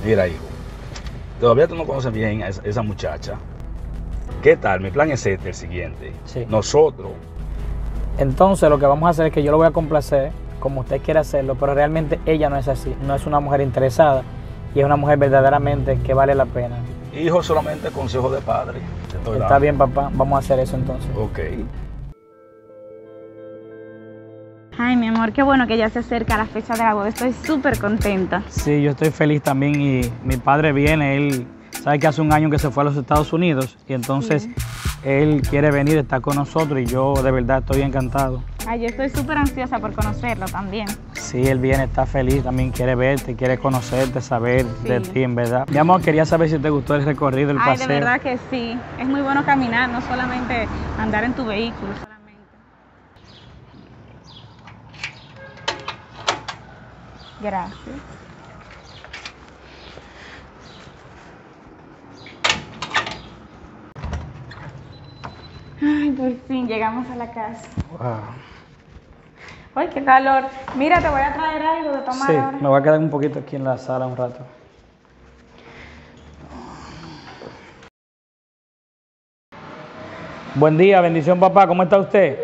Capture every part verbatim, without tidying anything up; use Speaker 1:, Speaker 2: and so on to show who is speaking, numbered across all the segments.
Speaker 1: Mira, hijo, todavía tú no conoces bien a esa, esa muchacha. ¿Qué tal? Mi plan es este, el siguiente.
Speaker 2: Sí.
Speaker 1: Nosotros...
Speaker 2: Entonces lo que vamos a hacer es que yo lo voy a complacer como usted quiere hacerlo, pero realmente ella no es así, no es una mujer interesada y es una mujer verdaderamente que vale la pena.
Speaker 1: Hijo, solamente consejo de padre. Te estoy
Speaker 2: Está
Speaker 1: dando.
Speaker 2: bien, papá, vamos a hacer eso entonces.
Speaker 1: Ok.
Speaker 3: Ay, mi amor, qué bueno que ya se acerca la fecha de la boda. Estoy súper contenta.
Speaker 2: Sí, yo estoy feliz también y mi padre viene, él sabe que hace un año que se fue a los Estados Unidos y entonces
Speaker 3: Sí.
Speaker 2: él quiere venir, estar con nosotros y yo de verdad estoy encantado.
Speaker 3: Ay, yo estoy súper ansiosa por conocerlo también.
Speaker 2: Sí, él viene, está feliz, también quiere verte, quiere conocerte, saber
Speaker 3: Sí.
Speaker 2: de ti, en verdad. Mi amor, quería saber si te gustó el recorrido, el
Speaker 3: Ay,
Speaker 2: paseo.
Speaker 3: de verdad que sí. Es muy bueno caminar, no solamente andar en tu vehículo. Solamente. Gracias. Ay, por fin llegamos a la casa.
Speaker 2: Wow.
Speaker 3: Ay, qué calor. Mira, te voy a traer algo de tomar
Speaker 2: Sí,
Speaker 3: ahora.
Speaker 2: me voy a quedar un poquito aquí en la sala un rato. Buen día, bendición papá, ¿cómo está usted?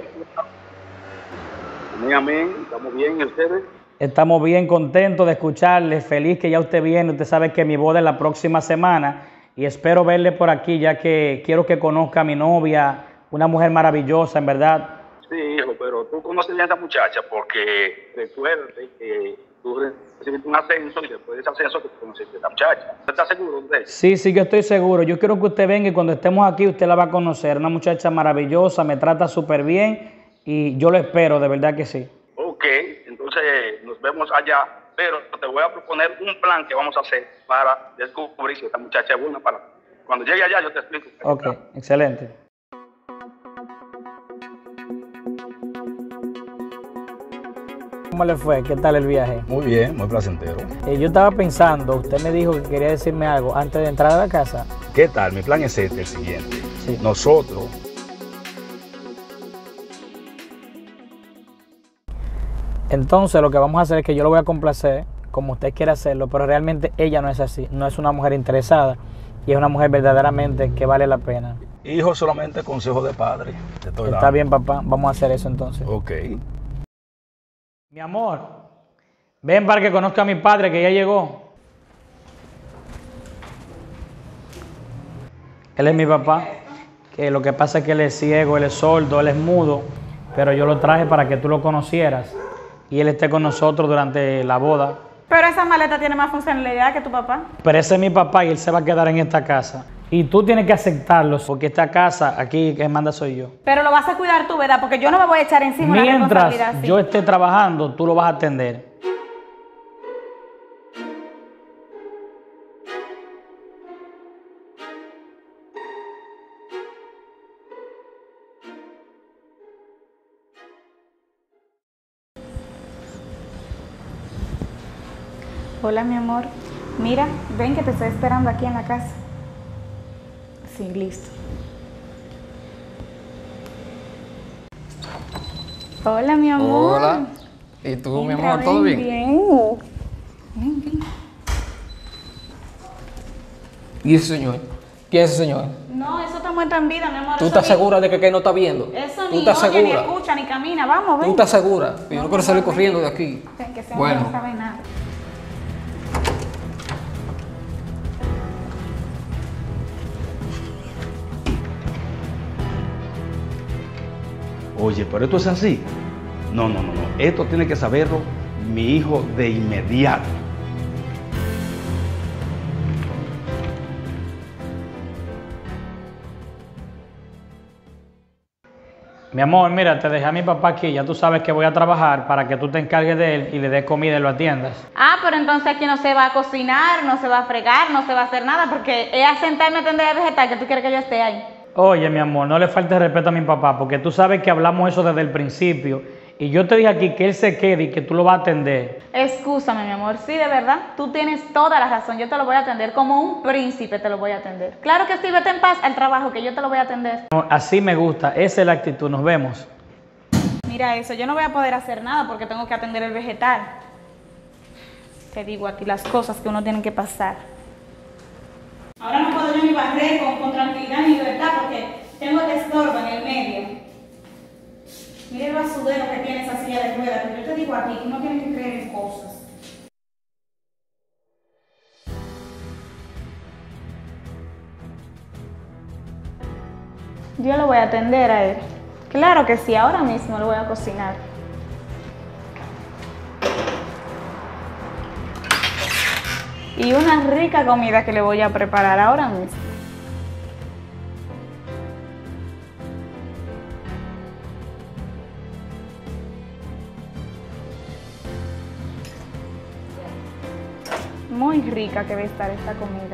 Speaker 1: Amén, amén. ¿Estamos bien, ustedes?
Speaker 2: Estamos bien contentos de escucharle, feliz que ya usted viene, usted sabe que mi boda es la próxima semana y espero verle por aquí ya que quiero que conozca a mi novia, una mujer maravillosa, en verdad.
Speaker 1: Sí, hijo, pero tú conoces bien a esa muchacha porque recuerde que tú recibiste un ascenso y después de ese ascenso tú conociste a esa muchacha. ¿Usted está seguro de eso?
Speaker 2: Sí, sí, yo estoy seguro. Yo quiero que usted venga y cuando estemos aquí usted la va a conocer. Una muchacha maravillosa, me trata súper bien y yo lo espero, de verdad que sí.
Speaker 1: Ok, entonces nos vemos allá, pero te voy a proponer un plan que vamos a hacer para descubrir si esta muchacha es buena para... Cuando llegue allá yo te explico.
Speaker 2: Ok, excelente. ¿Cómo le fue? ¿Qué tal el viaje?
Speaker 1: Muy bien, muy placentero.
Speaker 2: Eh, yo estaba pensando, usted me dijo que quería decirme algo antes de entrar a la casa.
Speaker 1: ¿Qué tal? Mi plan es este, el siguiente.
Speaker 2: Sí.
Speaker 1: Nosotros...
Speaker 2: Entonces lo que vamos a hacer es que yo lo voy a complacer como usted quiere hacerlo, pero realmente ella no es así, no es una mujer interesada y es una mujer verdaderamente que vale la pena.
Speaker 1: Hijo, solamente consejo de padre. Te estoy
Speaker 2: Está
Speaker 1: dando.
Speaker 2: bien, papá, vamos a hacer eso entonces.
Speaker 1: Ok.
Speaker 2: Mi amor, ven para que conozca a mi padre que ya llegó. Él es mi papá, que lo que pasa es que él es ciego, él es sordo, él es mudo, pero yo lo traje para que tú lo conocieras y él esté con nosotros durante la boda.
Speaker 3: Pero esa maleta tiene más funcionalidad que tu papá.
Speaker 2: Pero ese es mi papá y él se va a quedar en esta casa. Y tú tienes que aceptarlo, porque esta casa aquí que manda soy yo.
Speaker 3: Pero lo vas a cuidar tú, ¿verdad? Porque yo no me voy a echar encima una responsabilidad
Speaker 2: Mientras
Speaker 3: así.
Speaker 2: yo esté trabajando, tú lo vas a atender.
Speaker 3: Hola, mi amor. Mira, ven que te estoy esperando aquí en la casa. Sí, listo. Hola, mi amor.
Speaker 4: Hola. ¿Y tú, mi
Speaker 3: Entra,
Speaker 4: amor, todo
Speaker 3: ven,
Speaker 4: bien?
Speaker 3: Bien. Ven, ven.
Speaker 4: ¿Y ese señor? ¿Quién es ese señor?
Speaker 3: No, eso te muestra en vida, mi amor.
Speaker 4: ¿Tú
Speaker 3: Eso
Speaker 4: estás
Speaker 3: ni-
Speaker 4: segura de que, que no está viendo?
Speaker 3: Eso
Speaker 4: ¿Tú
Speaker 3: ni
Speaker 4: estás
Speaker 3: oye, ni
Speaker 4: segura?
Speaker 3: escucha, ni camina. Vamos, ven.
Speaker 4: ¿Tú estás segura? Yo no
Speaker 3: No,
Speaker 4: quiero salir
Speaker 3: no,
Speaker 4: corriendo de aquí.
Speaker 3: Ven, que ese hombre
Speaker 4: Bueno.
Speaker 3: no sabe nada.
Speaker 1: Oye, pero esto es así. No, no, no, no. Esto tiene que saberlo mi hijo de inmediato.
Speaker 2: Mi amor, mira, te dejé a mi papá aquí, ya tú sabes que voy a trabajar para que tú te encargues de él y le des comida y lo atiendas.
Speaker 3: Ah, pero entonces aquí no se va a cocinar, no se va a fregar, no se va a hacer nada, porque es a sentarme a atender el vegetal que tú quieres que yo esté ahí.
Speaker 2: Oye, mi amor, no le faltes respeto a mi papá, porque tú sabes que hablamos eso desde el principio. Y yo te dije aquí que él se quede y que tú lo vas a atender.
Speaker 3: Excúsame, mi amor, sí, de verdad, tú tienes toda la razón, yo te lo voy a atender, como un príncipe te lo voy a atender. Claro que sí, vete en paz al trabajo, que yo te lo voy a atender.
Speaker 2: No, así me gusta, esa es la actitud, nos vemos.
Speaker 3: Mira eso, yo no voy a poder hacer nada porque tengo que atender el vegetal. Te digo aquí las cosas que uno tiene que pasar. Ahora no puedo yo ni barrer con, con tranquilidad ni libertad porque tengo este estorbo en el medio. Mira el basudero que tiene esa silla de ruedas, pero yo te digo a ti que uno tiene que creer en cosas. Yo lo voy a atender a él. Claro que sí, ahora mismo lo voy a cocinar. Y una rica comida que le voy a preparar ahora mismo. Muy rica que va a estar esta comida.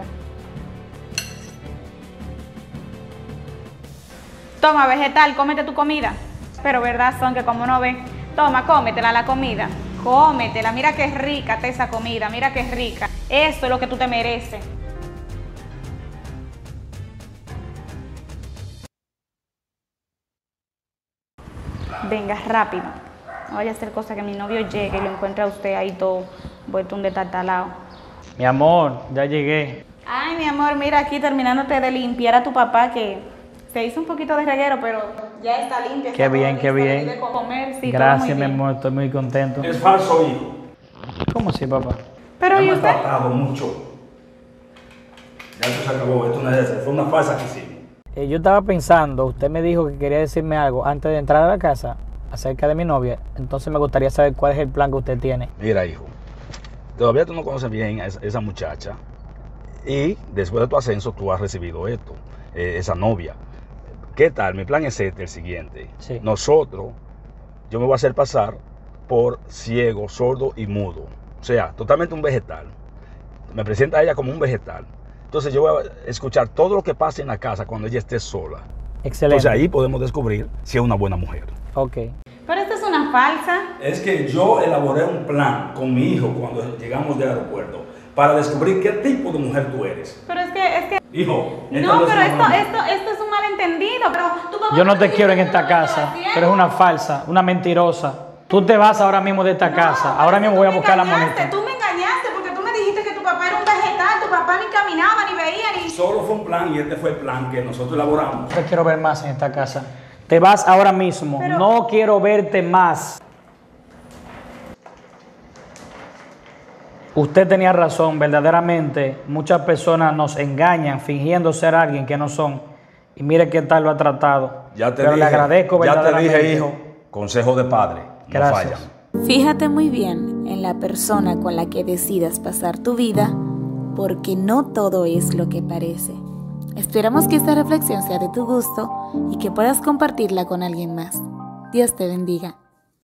Speaker 3: Toma, vegetal, cómete tu comida. Pero verdad son que como no ve. Toma, cómetela la comida. Cómetela, mira qué rica está esa comida, mira qué rica. Eso es lo que tú te mereces. Venga, rápido. No vaya a hacer cosa que mi novio llegue y lo encuentre a usted ahí todo vuelto un detartalado.
Speaker 2: Mi amor, ya llegué.
Speaker 3: Ay, mi amor, mira aquí terminándote de limpiar a tu papá que se hizo un poquito de reguero, pero ya está limpia.
Speaker 2: Qué bien, qué bien.
Speaker 3: De comer, sí,
Speaker 2: Gracias, mi amor, estoy muy contento.
Speaker 5: Es falso, hijo.
Speaker 2: ¿Cómo así, papá?
Speaker 3: Pero
Speaker 5: Ya
Speaker 3: ¿y
Speaker 5: me he
Speaker 3: usted?
Speaker 5: tratado mucho. Ya esto se acabó, esto no es eso, fue una falsa que hicimos.
Speaker 2: Eh, yo estaba pensando, usted me dijo que quería decirme algo antes de entrar a la casa acerca de mi novia, entonces me gustaría saber cuál es el plan que usted tiene.
Speaker 1: Mira, hijo, todavía tú no conoces bien a esa, esa muchacha y después de tu ascenso tú has recibido esto, eh, esa novia. ¿Qué tal? Mi plan es este, el siguiente.
Speaker 2: Sí.
Speaker 1: Nosotros, yo me voy a hacer pasar por ciego, sordo y mudo. O sea, totalmente un vegetal. Me presenta a ella como un vegetal. Entonces yo voy a escuchar todo lo que pase en la casa cuando ella esté sola.
Speaker 2: Excelente.
Speaker 1: Entonces ahí podemos descubrir si es una buena mujer.
Speaker 2: Ok.
Speaker 3: Pero esto es una falsa.
Speaker 5: Es que yo elaboré un plan con mi hijo cuando llegamos del aeropuerto para descubrir qué tipo de mujer tú eres.
Speaker 3: Pero es que, es que...
Speaker 5: Hijo, esta
Speaker 3: No,
Speaker 5: es
Speaker 3: pero
Speaker 5: una
Speaker 3: esto,
Speaker 5: broma.
Speaker 3: esto, esto es un malentendido. Pero tu papá
Speaker 2: Yo no te
Speaker 3: dijo
Speaker 2: quiero en
Speaker 3: que
Speaker 2: esta
Speaker 3: no
Speaker 2: casa,
Speaker 3: te
Speaker 2: tú eres una falsa, una mentirosa. Tú te vas ahora mismo de esta casa, ahora mismo voy a buscar la moneda.
Speaker 3: Tú me engañaste porque tú me dijiste que tu papá era un vegetal, tu papá ni caminaba, ni veía, ni...
Speaker 5: Solo fue un plan y este fue el plan que nosotros elaboramos.
Speaker 2: No te quiero ver más en esta casa. Te vas ahora mismo,
Speaker 3: Pero-
Speaker 2: no quiero verte más. Usted tenía razón, verdaderamente muchas personas nos engañan fingiendo ser alguien que no son. Y mire qué tal lo ha tratado.
Speaker 1: Ya te
Speaker 2: Pero
Speaker 1: dije,
Speaker 2: le agradezco
Speaker 1: ya te
Speaker 2: verdaderamente.
Speaker 1: dije, hijo, consejo de padre, no
Speaker 2: Gracias.
Speaker 1: fallan.
Speaker 6: Fíjate muy bien en la persona con la que decidas pasar tu vida, porque no todo es lo que parece. Esperamos que esta reflexión sea de tu gusto y que puedas compartirla con alguien más. Dios te bendiga.